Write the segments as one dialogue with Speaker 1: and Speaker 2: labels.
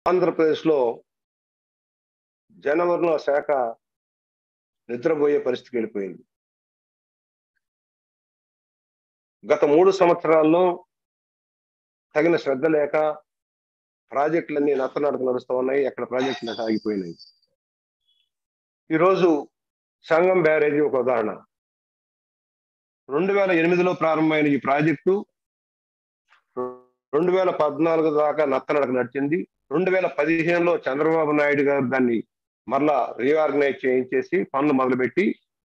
Speaker 1: ఆంధ్రప్రదేశ్‌లో జనవరుల శాఖ నిద్రబోయే పరిస్థితికెళ్ళిపోయింది. గత 3 సంవత్సరాల్లో తగిన శ్రద్ధ లేక ప్రాజెక్టులన్నీ నత్తనడక నడుస్తా ఉన్నాయి. ఎక్కడ ప్రాజెక్టులు ఆగిపోయినాయి. ఈరోజు సంగం బ్యారేజీ ఒక ఉదాహరణ. 2008లో ప్రారంభమైన ఈ ప్రాజెక్టు 2014 దాకా నత్తనడక నడిచింది. 2015లో చంద్రబాబు నాయుడు గారు దాన్ని మరలా రీఆర్గనైజ్ చేయించేసి పనులు మొదలుపెట్టి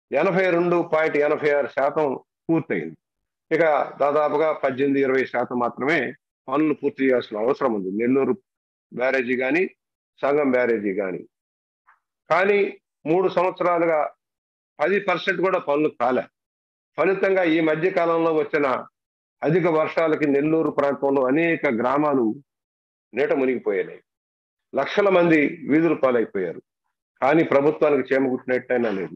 Speaker 1: 82.86% పూర్తయింది. ఇక దాదాపుగా 18-20% మాత్రమే పనులు పూర్తి చేయాల్సిన అవసరం ఉంది. నెల్లూరు బ్యారేజీ కానీ, సంగం బ్యారేజీ కానీ. కానీ 3 సంవత్సరాలుగా 10% కూడా పనులు కాలే. ఫలితంగా ఈ మధ్య కాలంలో వచ్చిన అధిక వర్షాలకి నెల్లూరు ప్రాంతంలో అనేక గ్రామాలు నీట మునిగిపోయాయి. లక్షల మంది వీధుల పాలైపోయారు. కానీ ప్రభుత్వానికి చేమగుట్టినట్టయినా లేదు.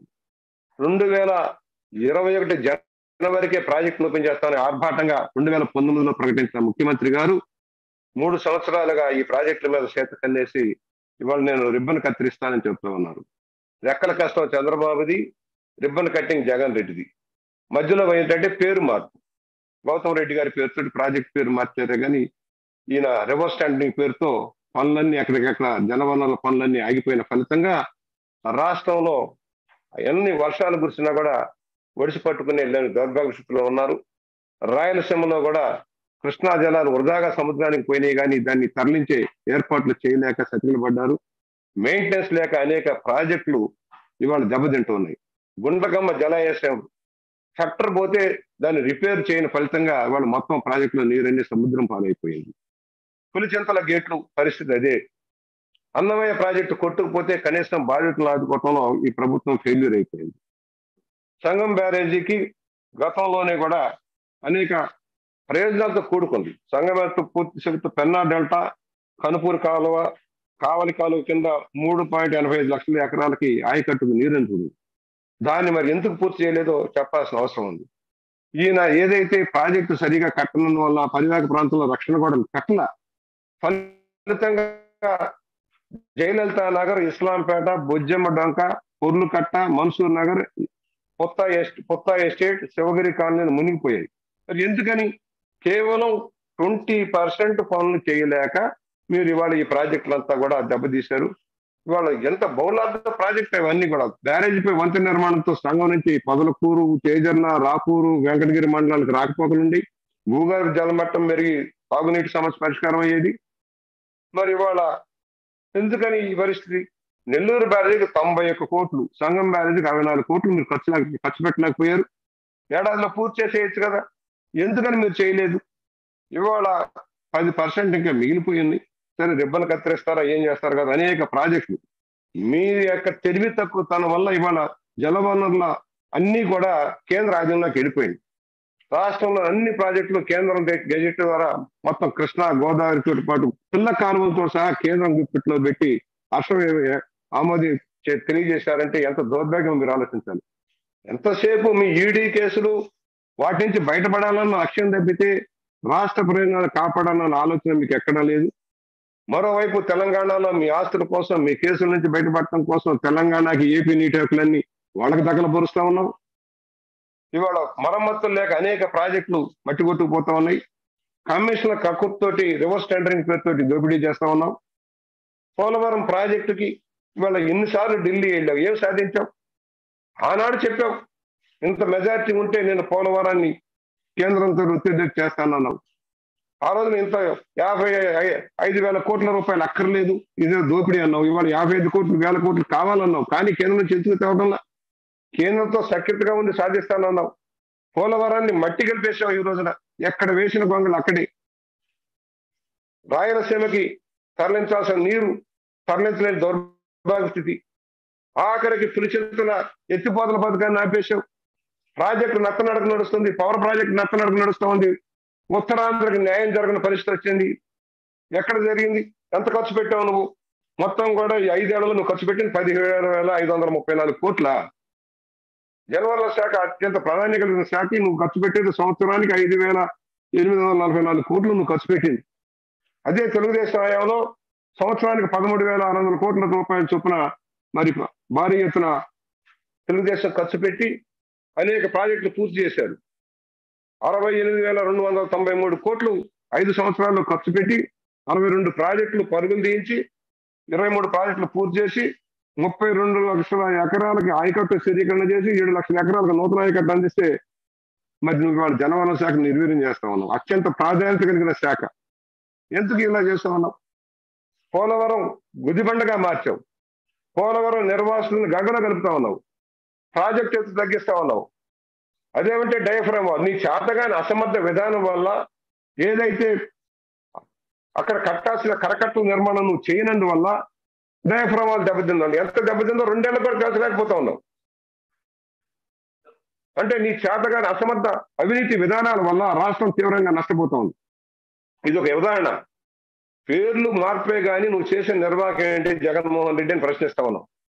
Speaker 1: 2021 జనవరికే ప్రాజెక్టులు ఓపెన్ చేస్తామని ఆర్భాటంగా 2019లో ప్రకటించిన ముఖ్యమంత్రి గారు 3 సంవత్సరాలుగా ఈ ప్రాజెక్టుల మీద చేత కన్నేసి ఇవాళ నేను రిబ్బన్ కత్తిరిస్తానని చెప్తూ ఉన్నారు. రెక్కల కష్టం చంద్రబాబుది, రిబ్బన్ కట్టింగ్ జగన్ రెడ్డిది. మధ్యలో ఏంటంటే పేరు మార్పు. గౌతమ్ రెడ్డి గారి పేరుతో ప్రాజెక్ట్ పేరు మార్చారే కానీ ఈయన రివర్స్ టెండరింగ్ పేరుతో పనులన్నీ ఎక్కడికెక్కడ జనవనరుల పనులన్నీ ఆగిపోయిన ఫలితంగా రాష్ట్రంలో ఎన్ని వర్షాలు కురిసినా కూడా ఒడిసి పట్టుకునే దౌర్భాగ్య స్థితిలో ఉన్నారు. రాయలసీమలో కూడా కృష్ణా జలాలు వృధాగా సముద్రానికి పోయినాయి కానీ దాన్ని తరలించే ఏర్పాట్లు చేయలేక సతికిలబడ్డారు. మెయింటెనెన్స్ లేక అనేక ప్రాజెక్టులు ఇవాళ దెబ్బతింటున్నాయి. గుండ్లకమ్మ జలాశయం షట్టర్ పోతే దాన్ని రిపేర్ చేయని ఫలితంగా ఇవాళ మొత్తం ప్రాజెక్టులో నీరన్నీ సముద్రం పాలైపోయింది. పులిచింతల గేట్లు పరిస్థితి అదే. అన్నమయ్య ప్రాజెక్టు కొట్టుకుపోతే కనీసం బాధితులు ఆదుకోవటంలో ఈ ప్రభుత్వం ఫెయిల్యూర్ అయిపోయింది. సంగం బ్యారేజీకి గతంలోనే కూడా అనేక ప్రయోజనాలతో కూడుకుంది. సంగం పూర్తి శక్తి పెన్నా డెల్టా, కనుపూరు కాలువ, కావలి కాలువ కింద 3.85 లక్షల ఎకరాలకి ఆయకట్టుకు నీరంటుంది. దాన్ని మరి ఎందుకు పూర్తి చేయలేదో చెప్పాల్సిన అవసరం ఉంది. ఈయన ఏదైతే ప్రాజెక్టు సరిగా కట్టనందువల్ల పరివాహక ప్రాంతంలో రక్షణ కూడా కట్టల ఫలితంగా జయలలిత నగర్, ఇస్లాంపేట, బొజ్జమ్మ డొంక, పొర్లుకట్ట, మన్సూర్ నగర్, పొత్త ఎస్టేట్, శివగిరి కాలనీలు మునిగిపోయాయి. మరి ఎందుకని? కేవలం 20% పనులు చేయలేక మీరు ఇవాళ ఈ ప్రాజెక్టులంతా కూడా దెబ్బతీశారు. ఇవాళ ఎంత బహుళార్థ ప్రాజెక్ట్ ఇవన్నీ కూడా. బ్యారేజీపై వంతెన నిర్మాణంతో సంఘం నుంచి పొదలకూరు, తేజర్ల, రాపూరు, వెంకటగిరి మండలాలకు రాకపోకలుండి భూగర్భ జలమట్టం పెరిగి తాగునీటి సమస్య పరిష్కారం అయ్యేది. మరి ఇవాళ ఎందుకని ఈ పరిస్థితి? నెల్లూరు బ్యారేజీకి 91 కోట్లు, సంగం బ్యారేజీకి 64 కోట్లు మీరు ఖర్చు పెట్టలేకపోయారు. ఏడాదిలో పూర్తి చేసేయచ్చు కదా, ఎందుకని మీరు చేయలేదు? ఇవాళ 10% ఇంకా మిగిలిపోయింది. సరే రిబ్బన్ కత్తిరిస్తారా, ఏం చేస్తారు కదా, అనేక ప్రాజెక్టులు. మీ యొక్క తెలివి తక్కువ తన వల్ల ఇవాళ జలవనరుల అన్ని కూడా కేంద్ర ఆధీనంలోకి వెళ్ళిపోయింది. రాష్ట్రంలో అన్ని ప్రాజెక్టులు కేంద్రం గెజెట్ ద్వారా మొత్తం కృష్ణా, గోదావరితో పాటు పిల్ల కాలువలతో సహా కేంద్రం గుప్పిట్లో పెట్టి హర్షం ఆమోది తెలియజేశారంటే ఎంత దౌర్భాగ్యం మీరు ఆలోచించాలి. ఎంతసేపు మీ ఈడీ కేసులు వాటి నుంచి బయటపడాలన్న లక్ష్యం తప్పితే రాష్ట్ర ప్రయోజనాలు కాపాడాలన్న ఆలోచన మీకు ఎక్కడా లేదు. మరోవైపు తెలంగాణలో మీ ఆస్తుల కోసం, మీ కేసుల నుంచి బయటపడటం కోసం తెలంగాణకి ఏపీ నీటి హక్కులన్నీ వాళ్ళకి దగలపరుస్తా ఉన్నాం. ఇవాళ మరమ్మతులు లేక అనేక ప్రాజెక్టులు మట్టి కొట్టుకుపోతా ఉన్నాయి. కమిషన్ల కక్కుతోటి రివర్స్ టెండరింగ్ పేరుతోటి దోపిడీ చేస్తా ఉన్నాం. పోలవరం ప్రాజెక్టుకి ఇవాళ ఎన్నిసార్లు ఢిల్లీ వెళ్ళావు, ఏం సాధించావు? ఆనాడు చెప్పావు ఇంత మెజారిటీ ఉంటే నేను పోలవరాన్ని కేంద్రంతో ఒత్తిడి చేస్తానన్నావు. ఆ రోజున ఇంత 55,000 కోట్ల రూపాయలు అక్కర్లేదు, ఇదే దోపిడీ అన్నావు. ఇవాళ 55,000 కోట్లు కావాలన్నావు. కానీ కేంద్రం నుంచి ఎందుకు తేవడంలా? కేంద్రంతో సఖ్యతగా ఉండి సాధిస్తానన్నావు. పోలవరాన్ని మట్టి కలిపేసావు. ఈ రోజున ఎక్కడ వేసిన గొంగలు అక్కడే. రాయలసీమకి తరలించాల్సిన నీరు తరలించలేని దౌర్భాగ్య స్థితి. ఆఖరికి పులిచింతల ఎత్తిపోతల పథకాన్ని ఆపేశావు. ప్రాజెక్టు నత్తనడక నడుస్తుంది, పవర్ ప్రాజెక్టు నత్తనడక నడుస్తుంది. ఉత్తరాంధ్రకి న్యాయం జరగని పరిస్థితి వచ్చింది. ఎక్కడ జరిగింది? ఎంత ఖర్చు పెట్టావు నువ్వు? మొత్తం కూడా ఈ 5 ఏళ్లలో నువ్వు ఖర్చు పెట్టింది 17,534 కోట్ల. జలవనరుల శాఖ అత్యంత ప్రాధాన్యత కలిగిన శాఖ. నువ్వు ఖర్చు పెట్టేది సంవత్సరానికి 5,844 కోట్లు నువ్వు ఖర్చు పెట్టింది. అదే తెలుగుదేశం హయాంలో సంవత్సరానికి 13,600 కోట్ల రూపాయల చొప్పున మరి భారీ ఎత్తున తెలుగుదేశం ఖర్చు పెట్టి అనేక ప్రాజెక్టులు పూర్తి చేశారు. 68,293 కోట్లు 5 సంవత్సరాల్లో ఖర్చు పెట్టి 62 ప్రాజెక్టులు పరుగులు తీయించి 23 ప్రాజెక్టులు పూర్తి చేసి 32 లక్షల ఎకరాలకి ఆయకట్టు స్థిరీకరణ చేసి 7 లక్షల ఎకరాలకు నూతన ఆయకట్టు అందిస్తే మరి నువ్వు వాళ్ళ జలవనరుల శాఖ నిర్వీర్యం చేస్తా ఉన్నావు. అత్యంత ప్రాధాన్యత కలిగిన శాఖ. ఎందుకు ఇలా చేస్తా ఉన్నావు? పోలవరం గుదిబండగా మార్చావు. పోలవరం నిర్వాసులను గంగలో కలుపుతా ఉన్నావు. ప్రాజెక్ట్ ఎత్తు తగ్గిస్తా ఉన్నావు. అదేమంటే డయాఫ్రామ్ వాల్. నీ చేతగాని అసమర్థ విధానం వల్ల ఏదైతే అక్కడ కట్టాల్సిన కరకట్టు నిర్మాణం నువ్వు చేయనందువల్ల డయాఫ్రామ్ వాల్ దెబ్బతిందండి. ఎంత దెబ్బతిందో 2 ఏళ్ళ కూడా తెలుసలేకపోతా ఉన్నావు. అంటే నీ చేతగాని అసమర్థ అవినీతి విధానాల వల్ల రాష్ట్రం తీవ్రంగా నష్టపోతా ఉంది. ఇది ఒక ఉదాహరణ. పేర్లు మార్పే గాని నువ్వు చేసిన నిర్వాహకం ఏంటి జగన్మోహన్ రెడ్డి అని ప్రశ్నిస్తా ఉన్నావు.